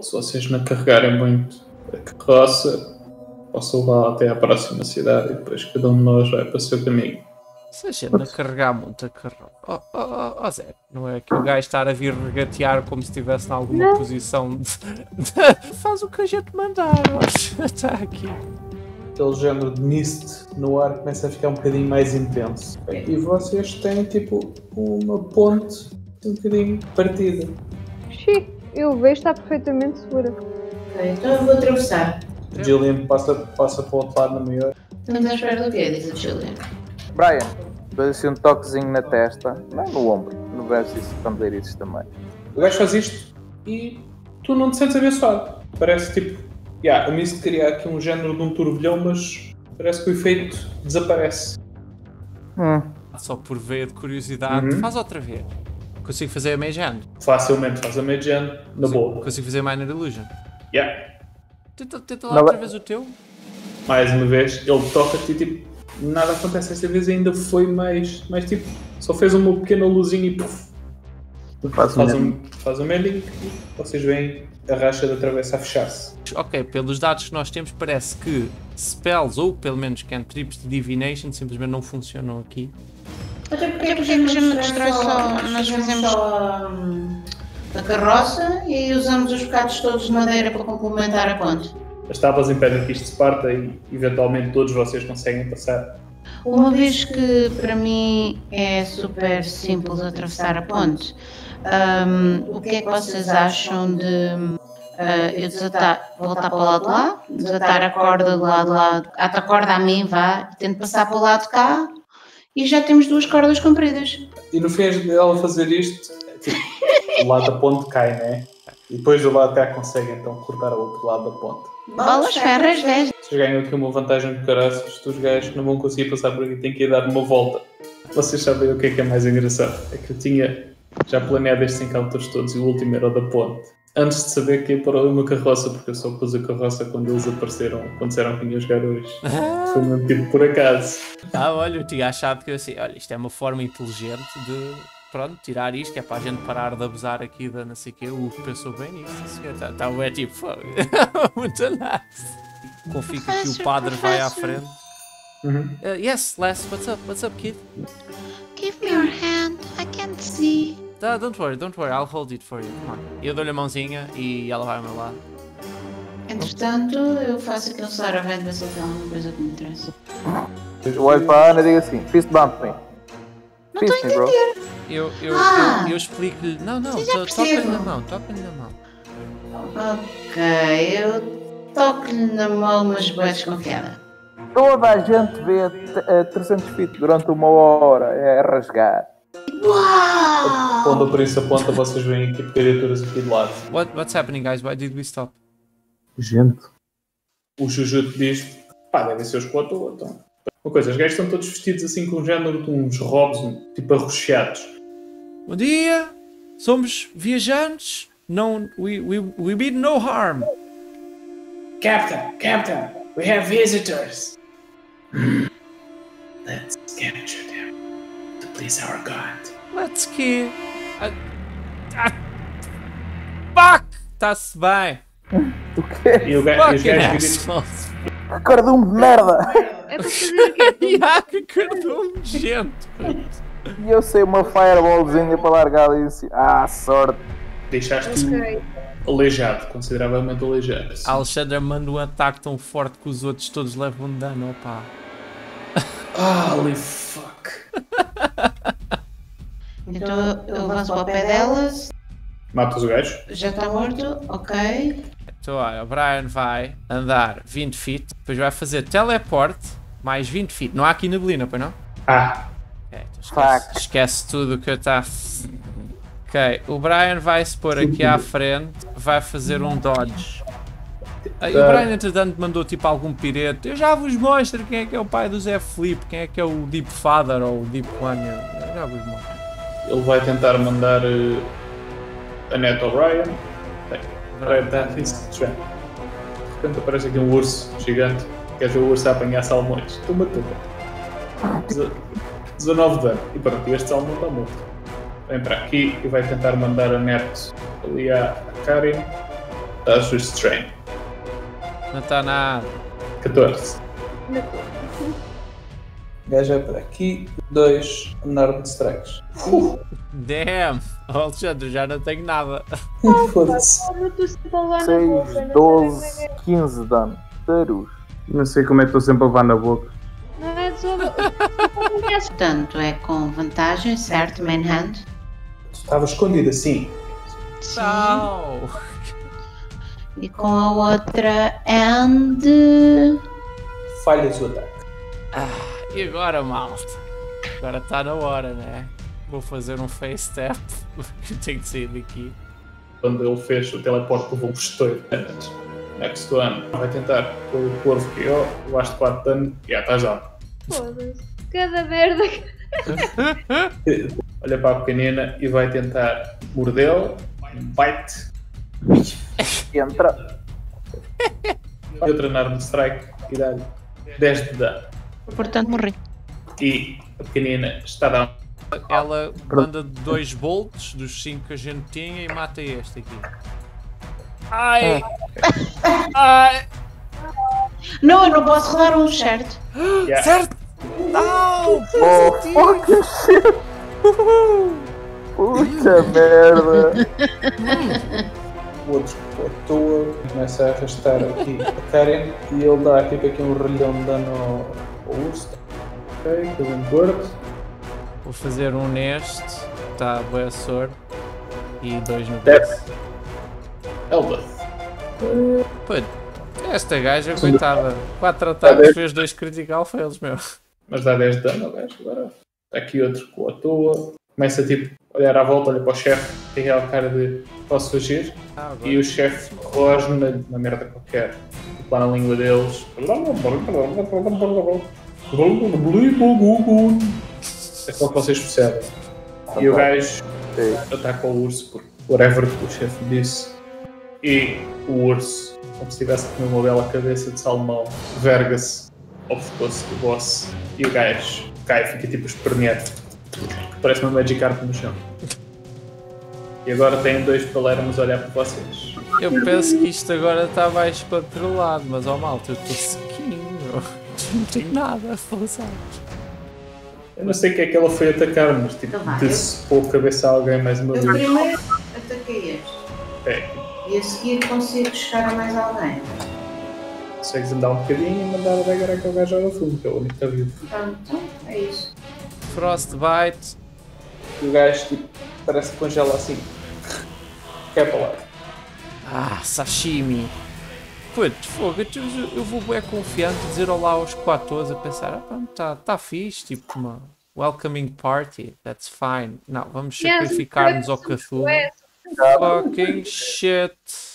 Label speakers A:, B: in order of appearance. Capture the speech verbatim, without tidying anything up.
A: se vocês não carregarem muito a carroça, posso levar até à próxima cidade e depois cada um de nós vai para o seu caminho.
B: Se a gente não carregar muito a carroça... Oh, oh, oh, oh Zé, não é que o gajo estar a vir regatear como se estivesse em alguma não. posição de... Faz o que a gente mandar, está aqui.
A: Aquele género de mist no ar começa a ficar um bocadinho mais intenso. E vocês têm tipo uma ponte um bocadinho partida.
C: Sim, eu vejo, está perfeitamente segura.
D: Ok, então eu vou atravessar.
A: O Gillian passa, passa para o outro lado na maior.
D: Estamos à espera do quê? Diz o Gillian.
E: Brian, dou assim um toquezinho na testa, não no ombro, no braço e pandeirices também.
A: O gajo faz isto e tu não te sentes abençoado. Parece tipo, yeah, o Mist cria aqui um género de um turbilhão, mas parece que o efeito desaparece.
E: Hum.
B: Só por veia de curiosidade,
A: uhum.
B: faz outra vez. Consigo fazer a Mage Hand?
A: Facilmente faz a Mage Hand, na
B: consigo,
A: boa.
B: Consigo fazer Minor Illusion?
A: Yeah.
B: Tenta, tenta lá não, outra vez o teu.
A: Mais uma vez, ele toca-te e tipo, nada acontece. Esta vez ainda foi mais, mais tipo, só fez uma pequena luzinha e puf. Faz, faz, um, faz um mending e vocês veem a racha da travessa a fechar-se.
B: Ok, pelos dados que nós temos parece que spells ou pelo menos cantrips de divination simplesmente não funcionam aqui.
D: Até porque a gente não destrói só, nós fazemos só a carroça e usamos os bocados todos de madeira para complementar a ponte.
A: As tábuas impedem que isto se parta e eventualmente todos vocês conseguem passar.
D: Uma vez que para mim é super simples atravessar a ponte, um, o que é que vocês acham de uh, eu desatar, voltar para o lado de lá, desatar a corda do lado de lá, ata a corda a mim, vá, tento passar para o lado de cá e já temos duas cordas compridas.
A: E no fim dela fazer isto, tipo, o lado da ponte cai, né? E depois do lado de cá consegue então cortar o outro lado da ponte.
D: Bolas ferras, dez.
A: Vocês ganham aqui uma vantagem de caraças, os gajos não vão conseguir passar por aqui, têm que ir dar uma volta. Vocês sabem o que é que é mais engraçado? É que eu tinha já planeado estes encounters todos e o último era o da ponte. Antes de saber que ia para uma carroça, porque eu só pus a carroça quando eles apareceram, quando disseram que vinham jogar hoje. Foi um tipo por acaso.
B: Ah, olha, eu tinha achado que eu assim, olha, isto é uma forma inteligente de, pronto, tirar isto, que é para a gente parar de abusar aqui da não sei o quê. O Hugo pensou bem nisso, senhor. Tá, tá, é tipo, muito nice. Confio que aqui o padre vai à frente.
A: Uhum.
B: Uh, yes, Les, what's up? What's up, kid?
F: Give me your hand, I can't see.
B: Uh, don't worry, don't worry, I'll hold it for you. Come on. Eu dou-lhe a mãozinha e ela vai ao meu lado.
D: Entretanto, eu faço aquele Saravent, ver se ele tem alguma coisa que me interessa.
E: Eu olho para a Ana e digo assim, fist bump me.
D: Não estou a entender.
B: Eu, eu,
D: ah,
B: eu, eu explico-lhe. Não, não, toca-lhe na mão, toca-lhe na mão.
D: Ok, eu toco-lhe na mão, mas bem desconfiada.
E: Toda a gente vê a trezentos feet durante uma hora, é rasgar.
D: Uau!
A: Quando por isso aponta, vocês veem aqui criaturas aqui de lado.
B: What, what's happening, guys? Why did we stop?
E: Gente.
A: O Jujutsu diz, pá, devem ser os Koto, então. Uma coisa, os gajos estão todos vestidos assim com um género de uns robes, tipo arroxeados.
B: Bom dia! Somos viajantes. Não, we, we, we mean no harm.
A: Captain, Captain, we have visitors. Let's capture them to please our God.
B: Let's kill. Ah, ah, fuck! Está-se bem.
E: O quê?
A: E o gajo
B: Fucking
A: diz...
E: Que cardume de merda!
C: É para fazer o quê?
B: Ya, que cardume de gente.
E: E eu sei uma fireballzinha para largar ali assim. Ah, sorte!
A: Deixaste-o
C: Ok.
A: aleijado, consideravelmente aleijado.
B: A Alexandra manda um ataque tão forte que os outros todos levam dano, opá.
A: Holy fuck.
D: Então eu avanço para o pé delas.
A: Matas o gajo?
D: Já está morto, ok.
B: Então olha, o Brian vai andar vinte feet, depois vai fazer teleporte mais vinte feet. Não há aqui neblina, pois não?
A: Ah.
B: Ok, então esquece, esquece tudo o que eu está. Ok, o Brian vai se pôr aqui à frente, vai fazer um dodge. E o Brian entretanto mandou tipo algum pirete. Eu já vos mostro quem é que é o pai do Zé Felipe, quem é que é o Deep Father ou o Deep One. Eu já vos mostro.
A: Ele vai tentar mandar uh, a Net O'Brien. Brian está isso. De repente aparece aqui um urso gigante. Queres ver o urso a apanhar salmões? Toma, toma. dezanove de dano. E pronto, este salmão está morto. Vem para aqui e vai tentar mandar a Net ali à Karin. Estás restrain.
B: Não está nada.
A: catorze. Gajo é para aqui. dois Unarmed Strikes. Uh,
B: Damn! Oh, Alexandre, já não tenho nada.
A: Foda-se.
E: seis, doze, quinze de dano. Tarus.
G: Não sei como é que estou sempre a levar na boca.
C: Não é só.
D: Portanto, é com vantagem, certo? Manhand.
A: Estava escondido assim.
B: Não!
D: E com a outra and...
A: Falhas o ataque.
B: Ah, e agora, malta? Agora está na hora, né? Vou fazer um face step. Tenho de sair daqui.
A: Quando ele fez o teleporte, levou um estouro. Next one. Vai tentar pôr o corvo que eu. Levaste quatro dano. Já estás down.
C: Foda-se. Cada merda.
A: Olha para a pequenina e vai tentar mordê-lo. Um bite.
E: Entra.
A: E outra Unarmed Strike. E dá-lhe dez de dano.
D: Portanto, morri.
A: E a pequenina está down.
B: Ela manda dois bolts dos cinco que a gente tinha e mata este aqui. Ai! Ai!
D: Não, eu não posso rodar um, certo?
A: Yeah.
B: Certo! Não!
E: Oh, fucking shit! Puta merda!
A: O outro com a toa começa a arrastar aqui a Karen e ele dá aqui, aqui um relhão de dano ao, ao urso. Ok, killing word.
B: Vou fazer um neste. Está boa sorte. E dois no
A: Death.
B: death.
A: Elbeth.
B: Putz, esta gaja, coitada. quatro ataques, fez dois critical fails, meu.
A: Mas dá dez de dano ao gajo agora. Está aqui outro com a toa. Começa tipo a olhar à volta, olha para o chefe, tem aquela cara de posso fugir.
B: Ah, agora.
A: E o chefe rosna uma merda qualquer. Tipo lá na língua deles. É só que vocês percebem. E o gajo
E: Sim.
A: ataca o urso por whatever que o chefe disse. E o urso, como se tivesse com uma bela cabeça de salmão, verga-se ao pescoço do boss. E o gajo cai, fica tipo esperneado. Parece uma Magikarp no chão. E agora têm dois palermos a olhar para vocês.
B: Eu penso que isto agora está mais controlado, mas ó malta, eu estou sequinho. Não tenho nada a fazer.
A: Eu não sei o que é que ela foi atacar, mas tipo,
D: Então vá,
A: decepou a cabeça a alguém mais uma
D: Eu
A: vez.
D: primeiro ataquei este.
A: É,
D: E a seguir consigo chegar a mais alguém.
A: consegues andar um bocadinho e mandar a dagger àquele gajo ao fundo, que é o único que está vivo.
D: Pronto, é isso.
B: Frostbite.
A: E o gajo tipo, parece que congela assim. Quer para lá.
B: Ah, sashimi. Putz, fogo, eu, eu vou bem confiante dizer olá aos quatro a pensar, ah, pronto, tá, tá fixe, tipo uma welcoming party, that's fine. Não, vamos
C: Yes,
B: sacrificar-nos ao Cthulhu.
C: é,
B: Fucking shit.